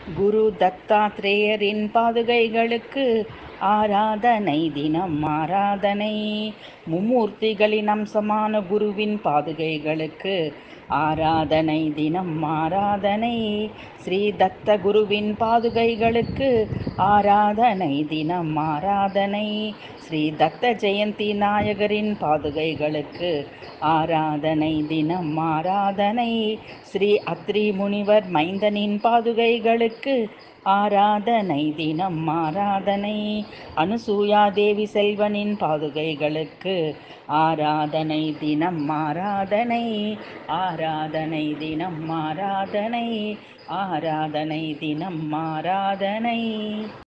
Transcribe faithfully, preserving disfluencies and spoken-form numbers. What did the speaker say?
குரு தத்தாத்ரேயரின் பாதுகைகளுக்கு ஆராதனை தினம் ஆராதனை. மும்மூர்த்திகளின் அம்சமான குருவின் பாதுகைகளுக்கு ஆராதனை தினம் ஆராதனை. ஸ்ரீ தத்த குருவின் பாதுகைகளுக்கு ஆராதனை தினம் ஆராதனை. ஸ்ரீ தத்த ஜெயந்தி நாயகரின் பாதுகைகளுக்கு ஆராதனை தினம் ஆராதனை. ஸ்ரீ அத்ரி முனிவர் மைந்தனின் பாதுகைகளுக்கு ஆராதனை தினம் ஆராதனை. அனுசூயா தேவி செல்வனின் பாதுகைகளுக்கு ஆராதனை தினம் ஆராதனை. ஆராதனை தினம் ஆராதனை. ஆராதனை தினம் ஆராதனை.